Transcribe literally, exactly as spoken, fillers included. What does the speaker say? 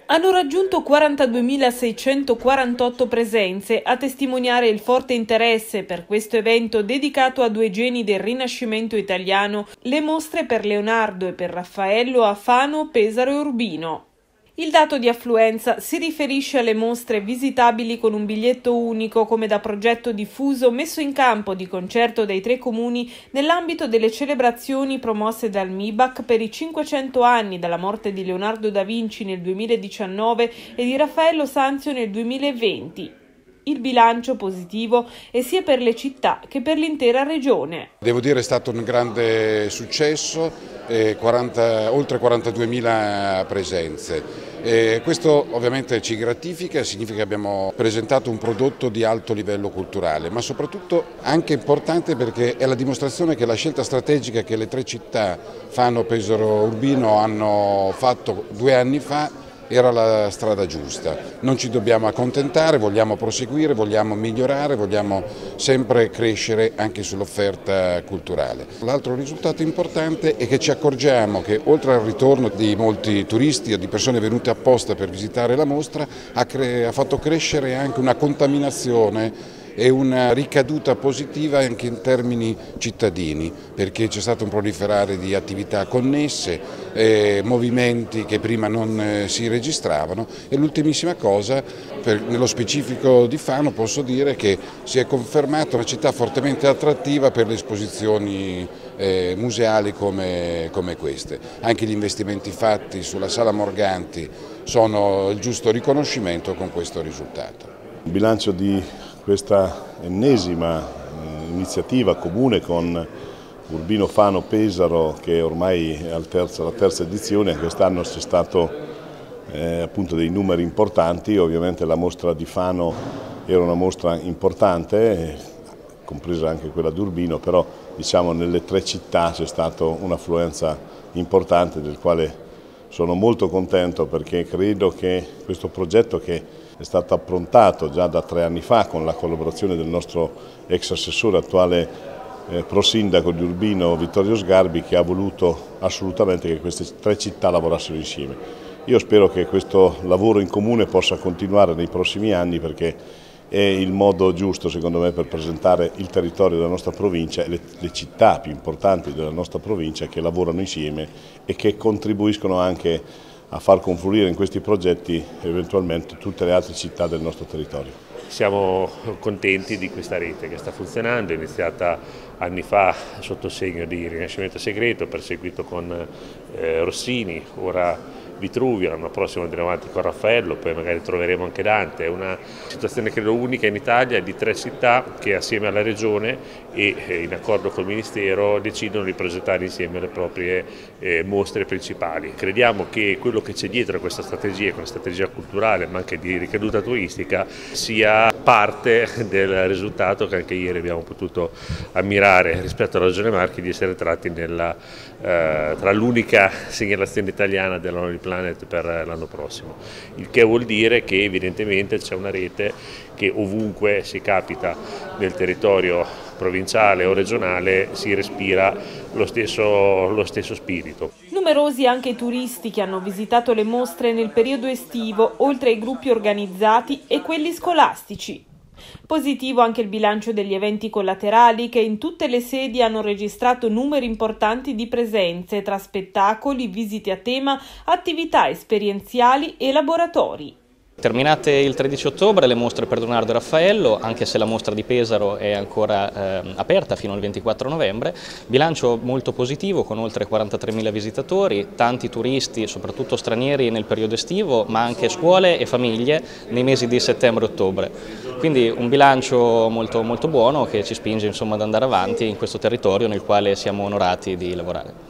Hanno raggiunto quarantaduemilaseicentoquarantotto presenze, a testimoniare il forte interesse per questo evento dedicato a due geni del Rinascimento italiano, le mostre per Leonardo e per Raffaello a Fano, Pesaro e Urbino. Il dato di affluenza si riferisce alle mostre visitabili con un biglietto unico come da progetto diffuso messo in campo di concerto dai tre comuni nell'ambito delle celebrazioni promosse dal M I B A C per i cinquecento anni dalla morte di Leonardo da Vinci nel duemiladiciannove e di Raffaello Sanzio nel duemilaventi. Il bilancio positivo è sia per le città che per l'intera regione. Devo dire è stato un grande successo, eh, quaranta, oltre quarantaduemila presenze. Eh, questo ovviamente ci gratifica, significa che abbiamo presentato un prodotto di alto livello culturale, ma soprattutto anche importante perché è la dimostrazione che la scelta strategica che le tre città, Fano, Pesaro e Urbino, hanno fatto due anni fa era la strada giusta. Non ci dobbiamo accontentare, vogliamo proseguire, vogliamo migliorare, vogliamo sempre crescere anche sull'offerta culturale. L'altro risultato importante è che ci accorgiamo che oltre al ritorno di molti turisti o di persone venute apposta per visitare la mostra, ha, ha fatto crescere anche una contaminazione e una ricaduta positiva anche in termini cittadini, perché c'è stato un proliferare di attività connesse, eh, movimenti che prima non eh, si registravano e l'ultimissima cosa, per, nello specifico di Fano posso dire che si è confermata una città fortemente attrattiva per le esposizioni eh, museali come, come queste. Anche gli investimenti fatti sulla Sala Morganti sono il giusto riconoscimento con questo risultato. Il bilancio di questa ennesima iniziativa comune con Urbino, Fano, Pesaro, che ormai è al terzo, la terza edizione, quest'anno c'è stato eh, appunto dei numeri importanti. Ovviamente la mostra di Fano era una mostra importante, compresa anche quella di Urbino, però diciamo nelle tre città c'è stata un'affluenza importante, del quale sono molto contento, perché credo che questo progetto, che è stato approntato già da tre anni fa con la collaborazione del nostro ex assessore, attuale eh, prosindaco di Urbino, Vittorio Sgarbi, che ha voluto assolutamente che queste tre città lavorassero insieme. Io spero che questo lavoro in comune possa continuare nei prossimi anni, perché è il modo giusto, secondo me, per presentare il territorio della nostra provincia e le, le città più importanti della nostra provincia che lavorano insieme e che contribuiscono anche a far confluire in questi progetti eventualmente tutte le altre città del nostro territorio. Siamo contenti di questa rete che sta funzionando, è iniziata anni fa sotto segno di Rinascimento segreto, perseguito con eh, Rossini, ora Vitruvio, l'anno prossimo andremo avanti con Raffaello, poi magari troveremo anche Dante. È una situazione credo unica in Italia di tre città che assieme alla Regione e eh, in accordo col Ministero decidono di progettare insieme le proprie eh, mostre principali. Crediamo che quello che c'è dietro a questa strategia, una strategia culturale ma anche di ricaduta turistica, sia parte del risultato che anche ieri abbiamo potuto ammirare rispetto alla Regione Marche, di essere tratti nella, eh, tra l'unica segnalazione italiana della Lonely Planet per l'anno prossimo, il che vuol dire che evidentemente c'è una rete che ovunque si capita nel territorio provinciale o regionale si respira lo stesso, lo stesso spirito. Numerosi anche i turisti che hanno visitato le mostre nel periodo estivo, oltre ai gruppi organizzati e quelli scolastici. Positivo anche il bilancio degli eventi collaterali, che in tutte le sedi hanno registrato numeri importanti di presenze tra spettacoli, visite a tema, attività esperienziali e laboratori. Terminate il tredici ottobre le mostre per Leonardo e Raffaello, anche se la mostra di Pesaro è ancora eh, aperta fino al ventiquattro novembre, bilancio molto positivo con oltre quarantatremila visitatori, tanti turisti, soprattutto stranieri nel periodo estivo, ma anche scuole e famiglie nei mesi di settembre e ottobre. Quindi un bilancio molto, molto buono che ci spinge insomma ad andare avanti in questo territorio nel quale siamo onorati di lavorare.